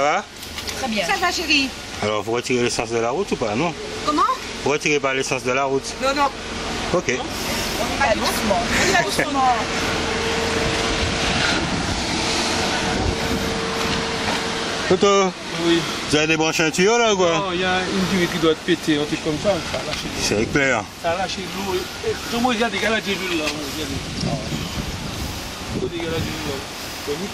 Ça va? Très bien. Ça va, chérie? Alors, vous retirez l'essence de la route ou pas? Non? Comment? Vous retirez pas l'essence de la route? Non, non. Ok. On va doucement. On y va doucement. Toto, Oui. vous avez débranché un tuyau là ou quoi? Non, il y a une durée qui doit être pétée, un truc comme ça a lâché. C'est clair. Ça a lâché l'eau. Tout le monde y a des galages de l'huile là. Il y a des galages de l'huile là. C'est vite,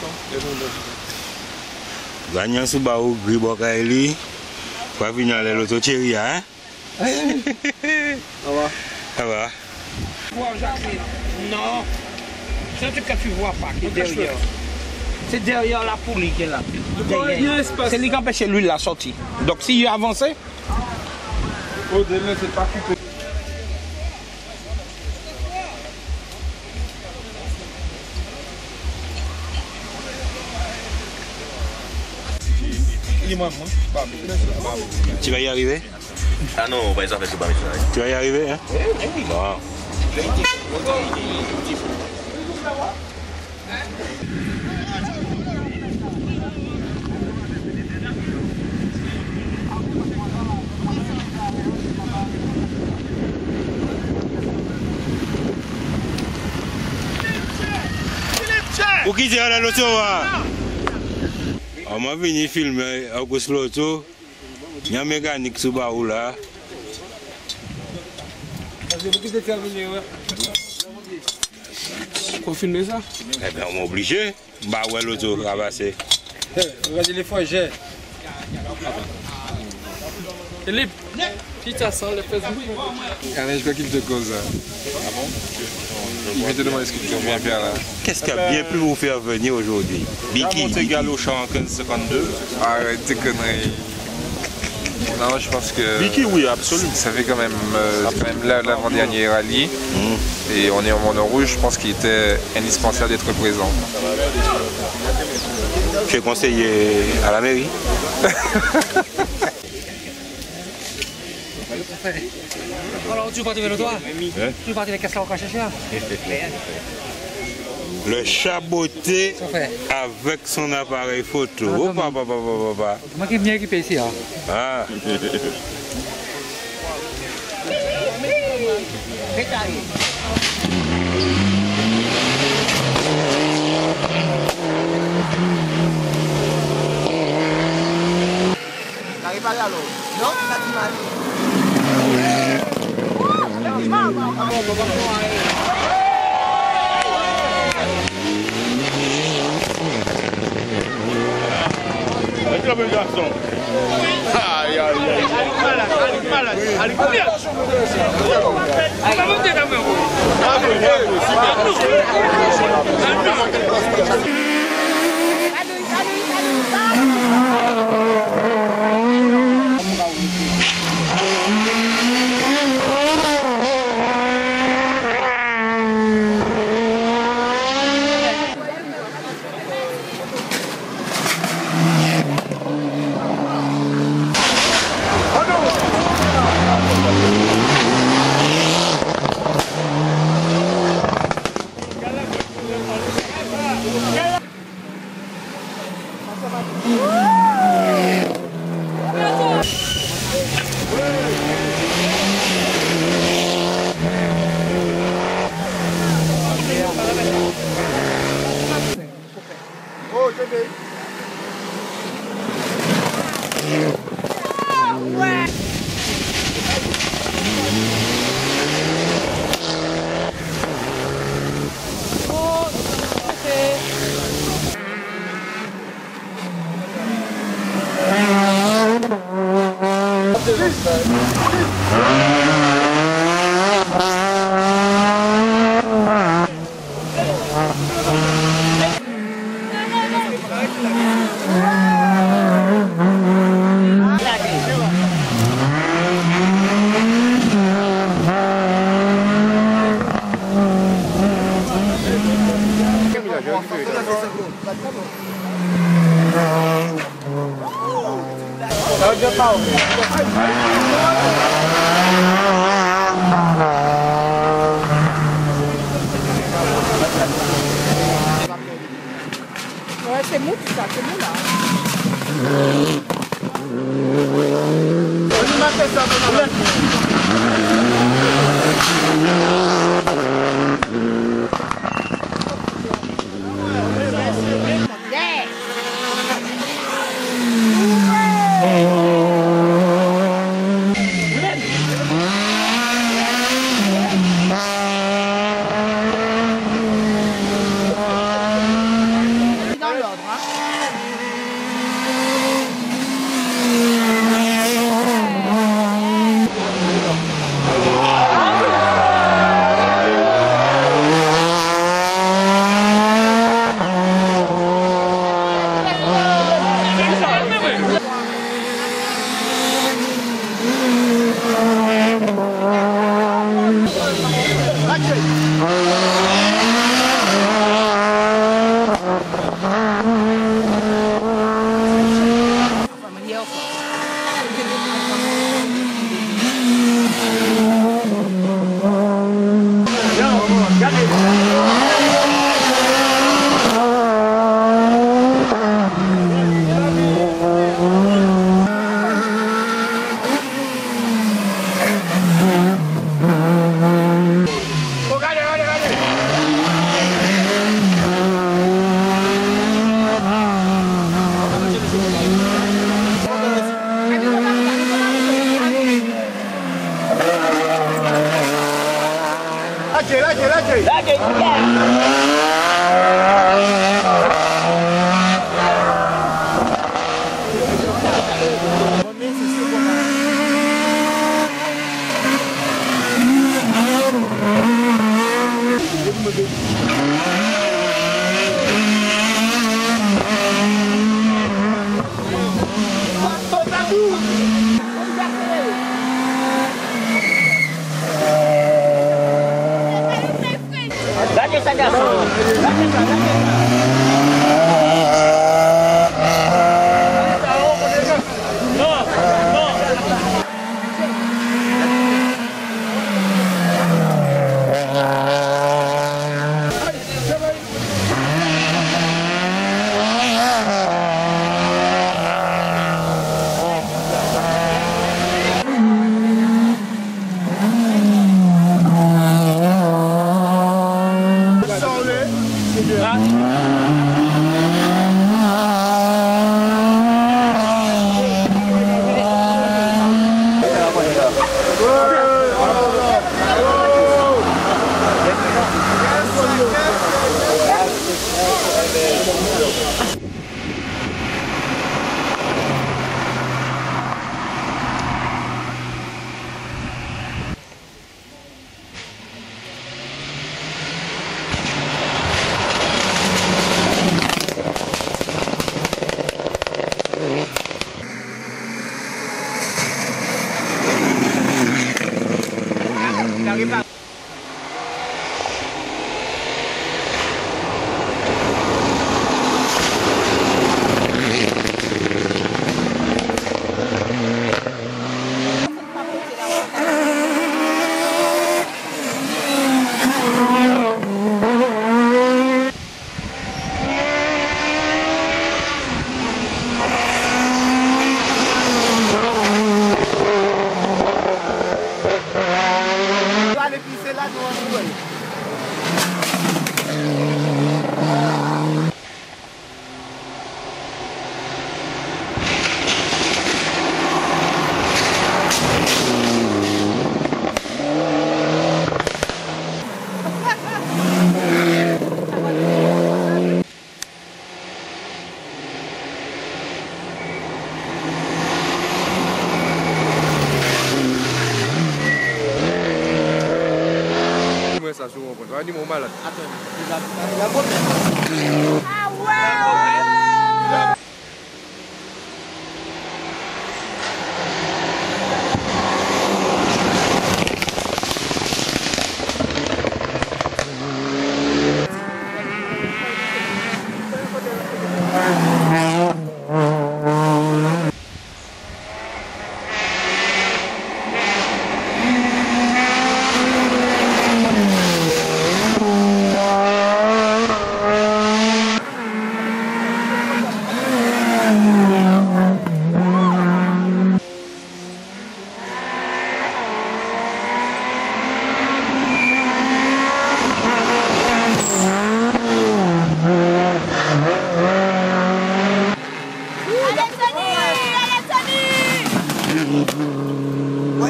hein. Gagnant sous Baou, Gribokaeli. Quoi venir à l'auto chérie, hein? Ça va? Ça va. Non, c'est un truc que tu vois pas qui est derrière. C'est derrière la poulie qui est là. C'est lui qui empêche l'huile la sortie. Donc s'il a avancé, Au délai, c'est pas coupé. Tu vas y arriver? Ah non, on va les faire pas. Tu vas y arriver, hein? Bon. Pour qui c'est à l'auto? On m'a venu filmer Auguste Loto. Il y a un mécanique sous Baou là. Pourquoi filmer ça? Eh bien, on est obligé. Bah ouais, l'auto rabassé. Regardez les fois, j'ai. Philippe, qui t'a ça, le Facebook? Je crois qu'il te cause. Ah bon? Il va te demander ce que tu viens faire là. Qu'est-ce qui a bien pu vous faire venir aujourd'hui? Biki, Monter Galocha en 1552. Arrête tes conneries. Non, je pense que. Biki, oui, absolument. Ça fait quand même l'avant-dernier rallye. Et on est en monde rouge, je pense qu'il était indispensable d'être présent. Tu es conseiller à la mairie? alors tu veux partir vers le toit? Tu veux partir avec qu'est-ce qu'on va chercher? Le chaboté avec son appareil photo. Oh, papa. Moi qui est bien équipé ici. Hein. Ah. T'arrives pas là, l'eau? Non, ça tu m'as dit. Allez, garçon. Aïe, aïe, aïe. Malade. Allez, combien? Ouais, c'est mou tout ça, c'est mou là.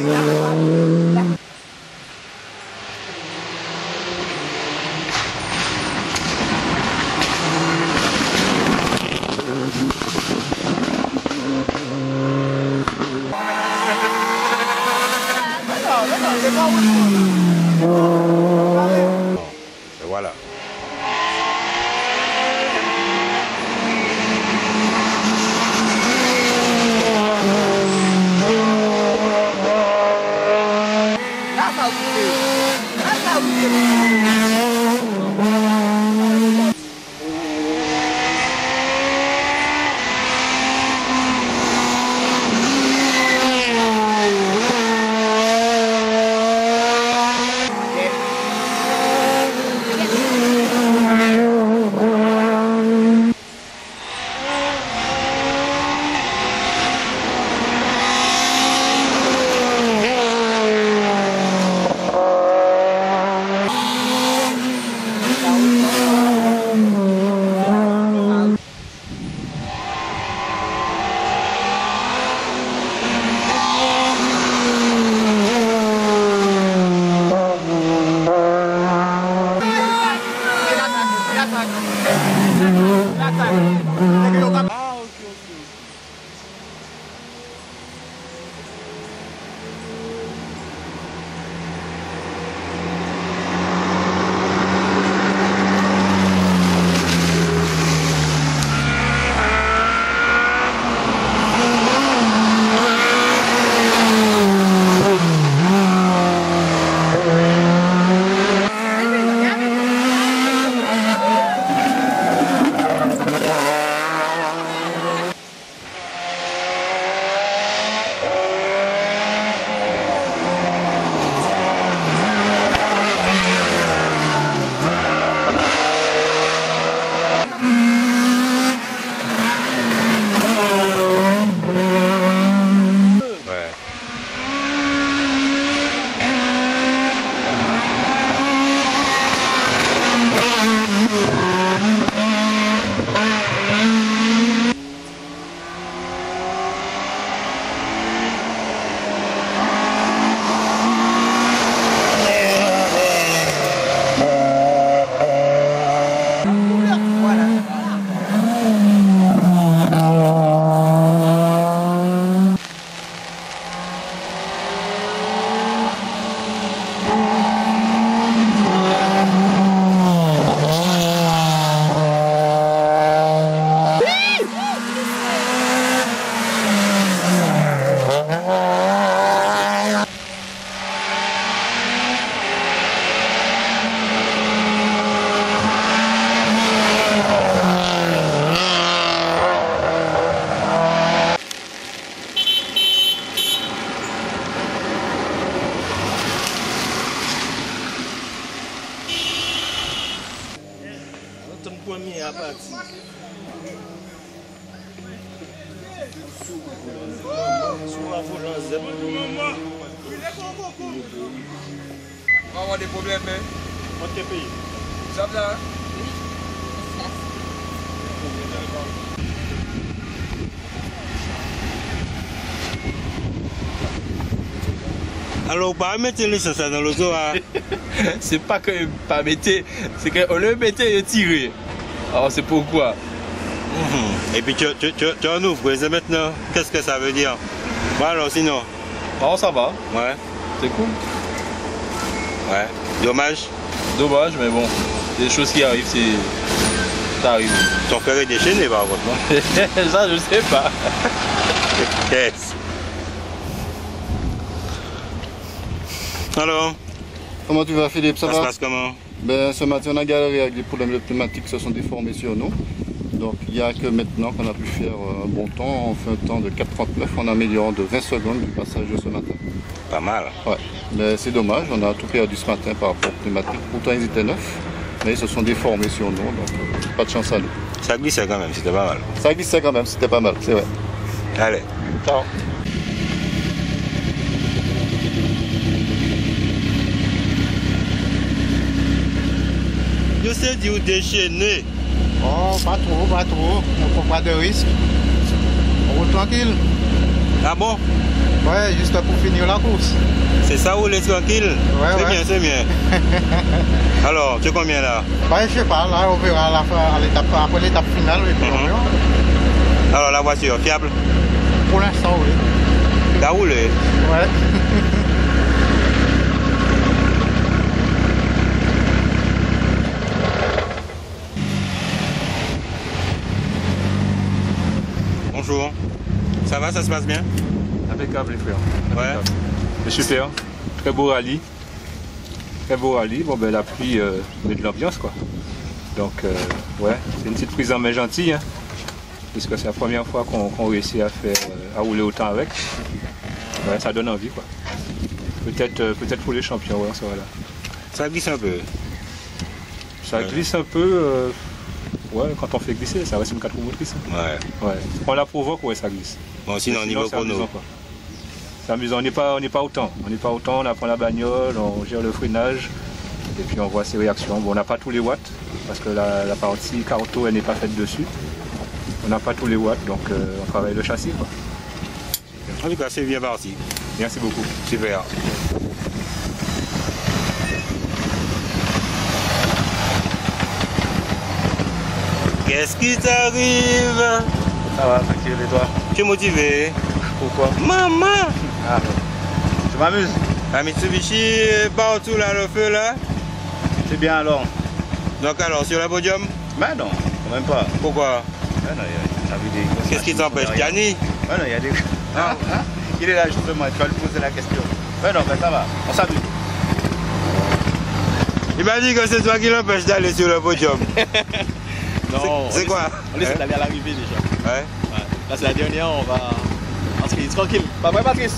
Et voilà. On va avoir des problèmes, mais. Dans quel pays? Ça va? Alors, pas mettre les choses dans l'auto. C'est pas que pas mettre, c'est qu'on le mettait et tiré. Alors c'est pourquoi. Et puis tu en ouvres et maintenant, qu'est-ce que ça veut dire? Bon alors sinon. Alors ça va. Ouais. C'est cool. Ouais. Dommage. Dommage, mais bon, des choses qui arrivent, c'est. Ça arrive. Ton frère est déchaîné par contre, non? Ça, je sais pas. Yes. Alors, comment tu vas, Philippe? Ça ça va? se passe comment? Ben, ce matin, on a galéré avec des problèmes climatiques qui se sont déformés sur nous. Donc, il n'y a que maintenant qu'on a pu faire un bon temps. On fait un temps de 4,39 en améliorant de 20 secondes du passage de ce matin. Pas mal. Ouais. Mais c'est dommage, on a tout perdu ce matin par rapport au climatique. Pourtant, ils étaient neufs, mais ils se sont déformés sur nous. Donc, pas de chance à nous. Ça glissait quand même, c'était pas mal. Ça glissait quand même, c'était pas mal, c'est vrai. Allez. Ciao. Je sais dire déchaîné. Oh, pas trop, pas trop. On ne prend pas de risque. On roule tranquille. Ah bon? Ouais, juste pour finir la course. C'est ça, rouler tranquille? Ouais, c'est ouais. bien, c'est bien. Alors, tu es combien là? Bah, je sais pas, là, on verra à la fin, après l'étape finale. Et puis on verra. Alors, la voiture, fiable? Pour l'instant, oui. T'as roulé? Ouais. Bonjour. Ça va, ça se passe bien? Impeccable les frères. Ouais. C'est super. Très beau rallye. Très beau rallye. Bon ben la pluie met de l'ambiance quoi. Donc ouais, c'est une petite prise en main gentille. Hein, puisque c'est la première fois qu'on réussit à faire à rouler autant avec. Ouais, ça donne envie quoi. Peut-être pour les champions, ouais, ça va là. Ça glisse un peu. Ça glisse un peu. Ouais, quand on fait glisser, ça reste une 4 roues motrices. Ouais. Ouais. On la provoque, ouais, ça glisse. Bon, sinon, niveau c'est amusant, chrono. quoi. C'est amusant, on n'est pas autant. On n'est pas autant, on apprend la bagnole, on gère le freinage, et puis on voit ses réactions. Bon, on n'a pas tous les watts, parce que la partie carto, elle n'est pas faite dessus. On n'a pas tous les watts, donc on travaille le châssis, quoi. En tout cas, c'est bien parti. Merci beaucoup. Super. Qu'est-ce qui t'arrive? Ça va, tranquille, et toi? Tu es motivé? Pourquoi? Maman! Ah, je m'amuse. La Mitsubishi partout là, le feu là? C'est bien alors. Donc alors, sur le podium? Ben non, quand même pas. Pourquoi? Ben non, il y a des... Qu'est-ce qui t'empêche, Gianni? Ben non, il y a des... Il est là justement, tu vas lui poser la question. Ben non, ben ça va, on s'amuse. Il m'a dit que c'est toi qui l'empêche d'aller sur le podium. Non, c'est quoi? On essaie d'aller à l'arrivée déjà. Ouais. Là c'est la dernière, on va... On se fait tranquille. Pas vrai Patrice?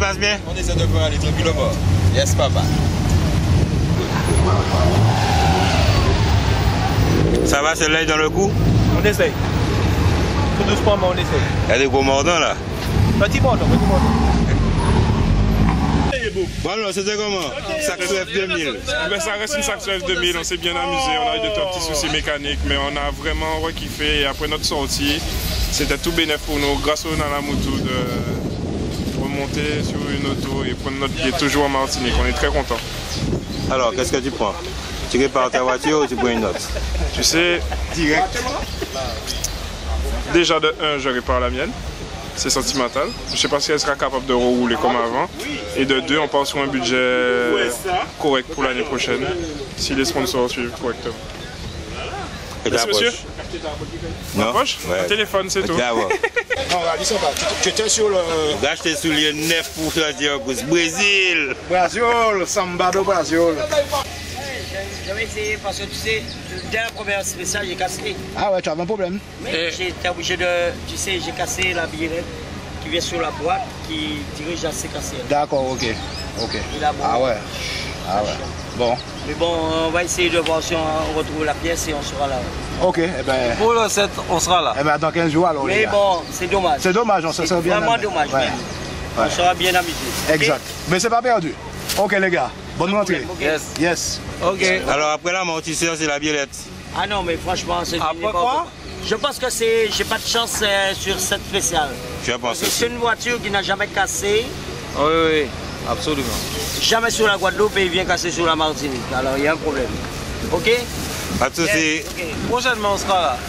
passe bien? On essaie de faire aller tranquillement. Yes, papa. Ça va, c'est l'œil dans le cou? On essaye. Tout doucement, mais on essaye. Il y a des gros mordants là. Petit mordant, petit mordant. Bon alors, c'était comment? Saxo F2000. Ben, ça reste une Saxo F2000, on s'est bien amusé, on a eu de petits soucis mécaniques, mais on a vraiment kiffé. Et après notre sortie, c'était tout bénéf pour nous, grâce au Nanamutu, de remonter sur une auto et prendre notre pied toujours en Martinique. On est très contents. Alors, qu'est-ce que tu prends? Tu répares ta voiture ou tu prends une autre? Tu sais, direct. Déjà de 1, je répare la mienne. C'est sentimental. Je ne sais pas si elle sera capable de rouler comme avant. Et de 2, on part sur un budget correct pour l'année prochaine, si les sponsors suivent correctement. Et merci, monsieur. Non? Poche? Ouais. Un téléphone, c'est tout. Non, ils sont pas. Tu étais sur le. Gâche tes souliers neufs pour sortir au Brésil. Brésil, samba de Brésil. J'avais essayé parce que tu sais, dès la première spéciale, j'ai cassé. Ah ouais, tu avais un problème. Mais j'étais obligé de. Tu sais, j'ai cassé la birette qui vient sur la boîte qui dirige à ces cassés. D'accord, ok. Ok. Ah ouais. Ah ouais. Bon. Mais bon, on va essayer de voir si on retrouve la pièce et on sera là. Ok, eh ben. Pour le 7, on sera là. Eh ben, dans 15 jours alors. Mais bon, c'est dommage. C'est dommage, on se sent bien. Vraiment dommage. Ouais. On sera bien amusé. Exact. Mais c'est pas perdu. Ok, les gars. Bonne rentrée. Yes. Yes. Ok. Alors après l'amortisseur, c'est la biellette. Ah non, mais franchement, c'est après quoi? Je pense que c'est. J'ai pas de chance sur cette spéciale. Tu as pensé? C'est une voiture qui n'a jamais cassé. Oui, oui, absolument. Jamais sur la Guadeloupe et il vient casser sur la Martinique. Alors il y a un problème. Ok? Pas de soucis. Yes. Okay. Prochainement, on sera là.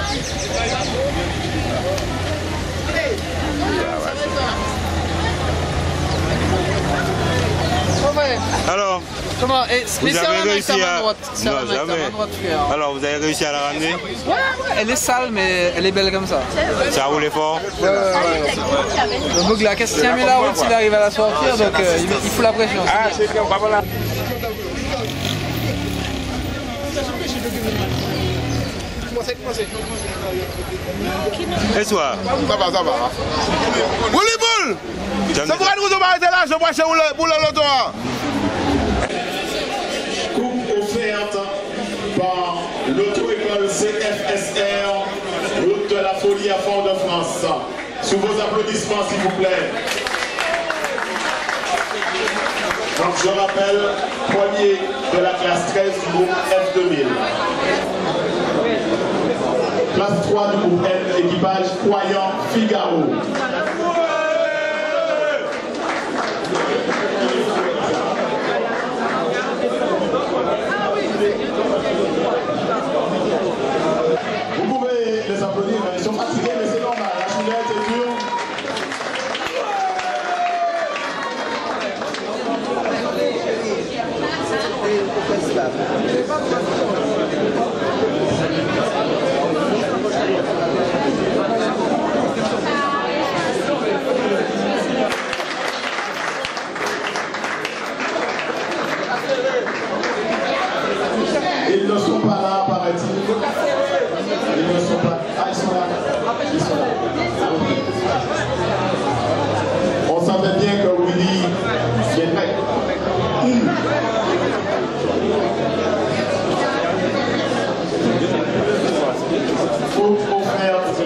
Alors, comment? vous avez réussi à... Non, jamais. Alors, vous avez réussi à la ramener? Ouais, elle est sale, mais elle est belle comme ça. Ça roule fort? Ouais. Le bug là, qu'est-ce qu'il tient la route s'il arrive à la sortir, donc il faut la pression. Ah, c'est bien, bah voilà. Et toi? Ça va. Volleyball! C'est pourquoi nous avons arrêté là, je passe pour le loto. Coupe offerte par l'auto-école CFSR, route de la folie à Fort-de-France. Sous vos applaudissements, s'il vous plaît. Donc, je rappelle, premier de la classe 13 du groupe F2000. Classe 3 du groupe F, équipage Croyant Figaro. Vous pouvez les applaudir, ils sont fatigués, mais c'est normal. La choulette est dure. Ils ne sont pas là, paraît-il. Ils ne sont pas. Ah, ils sont là. Ils sont là. On savait bien que Willy viendrait. Coupe offerte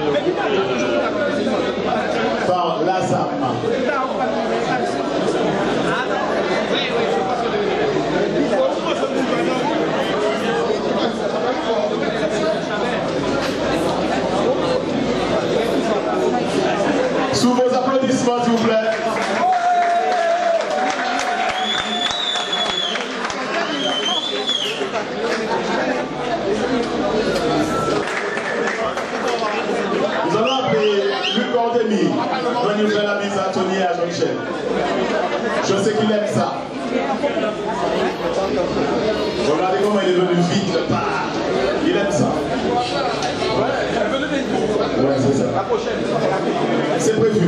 par l'ASAM. Sous vos applaudissements, s'il vous plaît. Nous allons appeler Luc Cordémy pour nous faire la bise à Tony et à Jean-Michel. Je sais qu'il aime ça. Regardez comment il est venu vite. Il aime ça. Ouais, c'est ça. La prochaine. C'est prévu.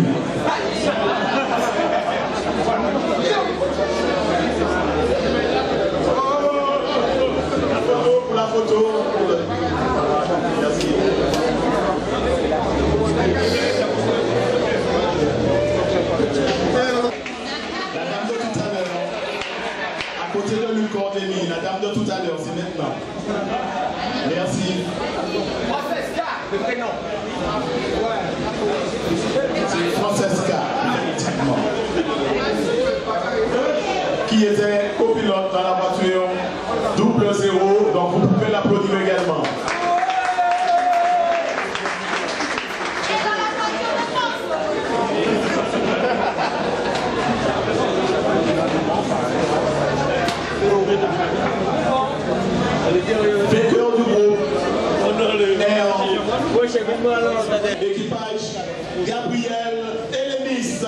Pour la photo. Merci. la dame de tout à l'heure, c'est maintenant. Merci. Le prénom. C'est Francesca, effectivement. Qui était copilote dans la voiture 000, donc vous pouvez l'applaudir également. Vainqueur du groupe équipage Gabriel Elemis.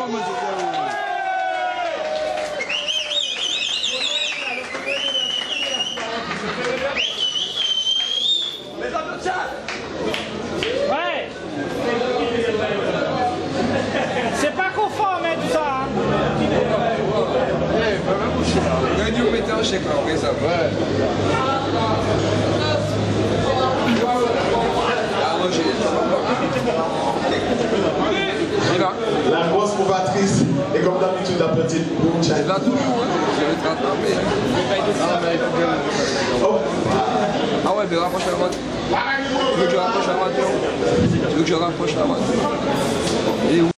Ouais. C'est pas conforme tout ça. Gagne au metteur chèque là, après ça. Ouais. La grosse couvatrice est comme d'habitude la petite bouche. C'est là toujours, hein. Je vais te rattraper. Ah ouais, mais rapproche la voiture. Tu veux que je rapproche la voiture? Tu veux que je rapproche la voiture? Et où?